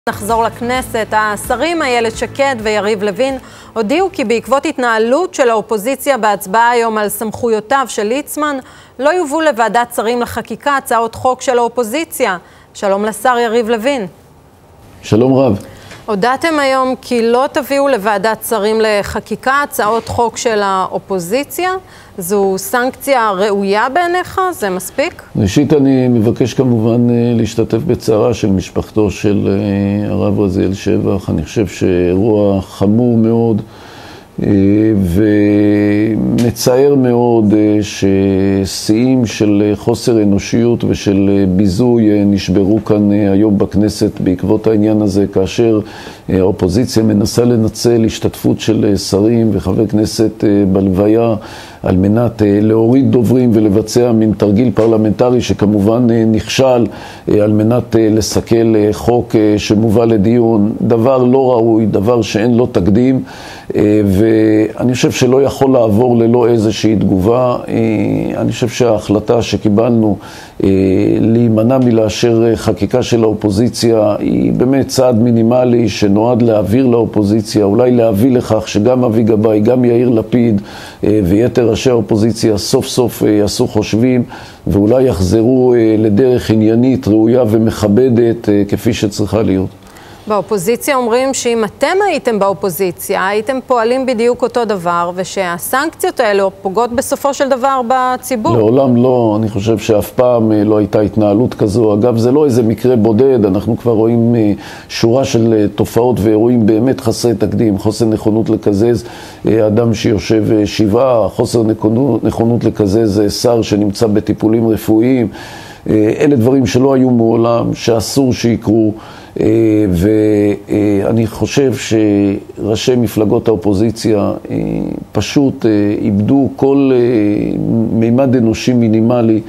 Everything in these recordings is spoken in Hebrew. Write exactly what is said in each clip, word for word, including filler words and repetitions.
נחזור לכנסת. השרים איילת שקד ויריב לוין הודיעו כי בעקבות התנהלות של האופוזיציה בהצבעה היום על סמכויותיו של ליצמן, לא יובאו לוועדת שרים לחקיקה הצעות חוק של האופוזיציה. שלום לשר יריב לוין. שלום רב. הודעתם היום כי לא תביאו לוועדת שרים לחקיקה הצעות חוק של האופוזיציה. זו סנקציה ראויה בעיניך? זה מספיק? ראשית, אני מבקש כמובן להשתתף בצערה של משפחתו של הרב רזיאל שבח. אני חושב שאירוע חמור מאוד ומצער מאוד ששיאים של חוסר אנושיות ושל ביזוי נשברו כאן היום בכנסת בעקבות העניין הזה, כאשר האופוזיציה מנסה לנצל השתתפות של שרים וחבר כנסת בלוויה על מנת להוריד דוברים ולבצע מין תרגיל פרלמנטרי שכמובן נכשל על מנת לסכל חוק שמובא לדיון. דבר לא ראוי, דבר שאין לו תקדים, ואני חושב שלא יכול לעבור ללא איזושהי תגובה. אני חושב שההחלטה שקיבלנו להימנע מלאשר חקיקה של האופוזיציה היא באמת צעד מינימלי שנועד להעביר לאופוזיציה, אולי להביא לכך שגם אבי גבאי, גם יאיר לפיד ויתר ראשי האופוזיציה סוף סוף יעשו חושבים ואולי יחזרו לדרך עניינית, ראויה ומכבדת כפי שצריכה להיות. באופוזיציה אומרים שאם אתם הייתם באופוזיציה, הייתם פועלים בדיוק אותו דבר, ושהסנקציות האלה פוגעות בסופו של דבר בציבור. לעולם לא, אני חושב שאף פעם לא הייתה התנהלות כזו. אגב, זה לא איזה מקרה בודד, אנחנו כבר רואים שורה של תופעות ואירועים באמת חסרי תקדים, חוסר נכונות לקזז אדם שיושב שבעה, חוסר נכונות לקזז שר שנמצא בטיפולים רפואיים. אלה דברים שלא היו מעולם, שאסור שיקרו. ואני חושב שראשי מפלגות האופוזיציה פשוט איבדו כל מימד אנושי מינימלי,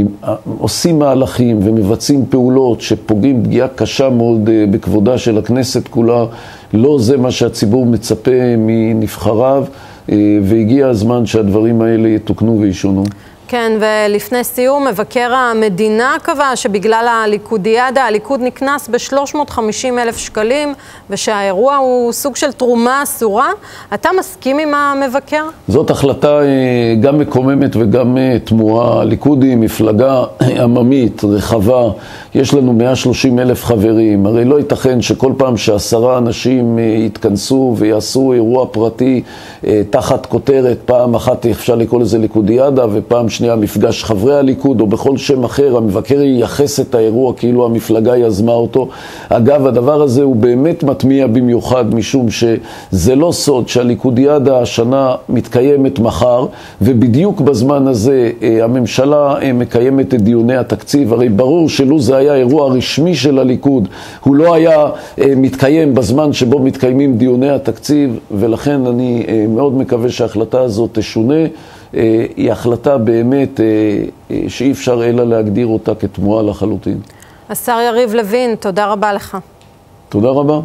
עושים מהלכים ומבצעים פעולות שפוגעים פגיעה קשה מאוד בכבודה של הכנסת כולה. לא זה מה שהציבור מצפה מנבחריו, והגיע הזמן שהדברים האלה יתוקנו וישונו. כן, ולפני סיום, מבקר המדינה קבע שבגלל הליכודיאדה, הליכוד נקנס ב-שלוש מאות וחמישים אלף שקלים, ושהאירוע הוא סוג של תרומה אסורה. אתה מסכים עם המבקר? זאת החלטה גם מקוממת וגם תמוהה. הליכוד היא מפלגה עממית, רחבה, יש לנו מאה ושלושים אלף חברים. הרי לא ייתכן שכל פעם שעשרה אנשים יתכנסו ויעשו אירוע פרטי תחת כותרת, פעם אחת אפשר לקרוא לזה ליכודיאדה, ופעם שנייה מפגש חברי הליכוד או בכל שם אחר, המבקר ייחס את האירוע כאילו המפלגה יזמה אותו. אגב, הדבר הזה הוא באמת מטמיע במיוחד, משום שזה לא סוד שהליכודיאדה השנה מתקיימת מחר, ובדיוק בזמן הזה הממשלה מקיימת את דיוני התקציב. הרי ברור שלו זה היה אירוע רשמי של הליכוד, הוא לא היה מתקיים בזמן שבו מתקיימים דיוני התקציב, ולכן אני מאוד מקווה שההחלטה הזאת תשונה. היא החלטה באמת שאי אפשר אלא להגדיר אותה כתמוהה לחלוטין. השר יריב לוין, תודה רבה לך. תודה רבה.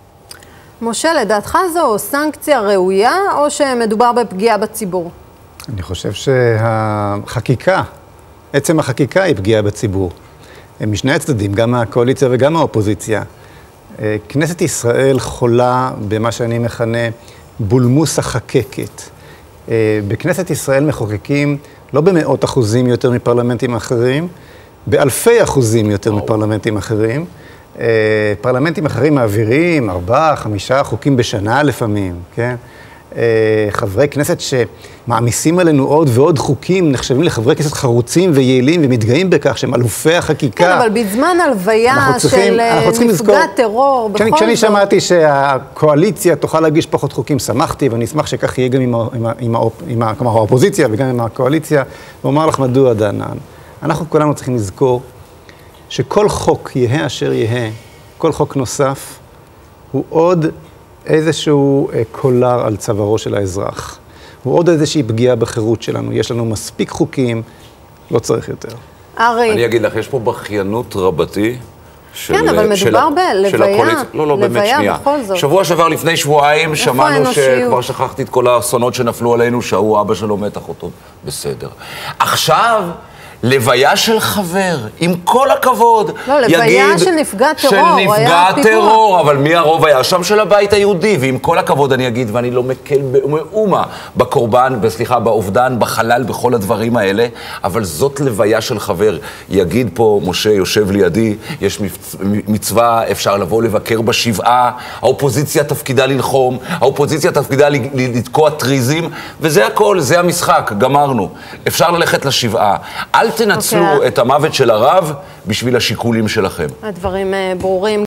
משה, לדעתך זו סנקציה ראויה או שמדובר בפגיעה בציבור? אני חושב שהחקיקה, עצם החקיקה היא פגיעה בציבור. משני הצדדים, גם הקואליציה וגם האופוזיציה. כנסת ישראל חולה במה שאני מכנה בולמוס החקקת. בכנסת ישראל מחוקקים לא במאות אחוזים יותר מפרלמנטים אחרים, באלפי אחוזים יותר מפרלמנטים אחרים. פרלמנטים אחרים מעבירים ארבעה, חמישה חוקים בשנה לפעמים, כן? חברי כנסת שמעמיסים עלינו עוד ועוד חוקים, נחשבים לחברי כנסת חרוצים ויעילים ומתגאים בכך שהם אלופי החקיקה. כן, אבל בזמן הלוויה של מפגע טרור, בכל זאת. כשאני שמעתי שהקואליציה תוכל להגיש פחות חוקים, שמחתי, ואני אשמח שכך יהיה גם עם האופוזיציה וגם עם הקואליציה, ואומר לך מדוע דענן. אנחנו כולנו צריכים לזכור שכל חוק יהיה אשר יהיה, כל חוק נוסף, הוא עוד איזשהו קולר על צווארו של האזרח. הוא עוד איזושהי פגיעה בחירות שלנו. יש לנו מספיק חוקים, לא צריך יותר. ארי. אני אגיד לך, יש פה בכיינות רבתי. כן, אבל מדובר בלוויה. לא, לא, באמת שנייה. שבוע שעבר לפני שבועיים שמענו שכבר שכחתי את כל האסונות שנפלו עלינו, שהוא אבא שלו מת אחותו. בסדר. עכשיו לוויה של חבר, עם כל הכבוד, לא, לוויה של נפגע טרור, של נפגע טרור, אבל מי הרוב היה שם של הבית היהודי, ועם כל הכבוד אני אגיד, ואני לא מקל מאומה בקורבן, סליחה, באובדן, בחלל, בכל הדברים האלה, אבל זאת לוויה של חבר. יגיד פה, משה יושב לידי, יש מצווה, אפשר לבוא לבקר בשבעה, האופוזיציה תפקידה ללחום, האופוזיציה תפקידה לתקוע טריזים, וזה הכל, זה המשחק, גמרנו. אפשר ללכת לשבעה. אל תנצלו okay. את המוות של הרב בשביל השיקולים שלכם. הדברים ברורים.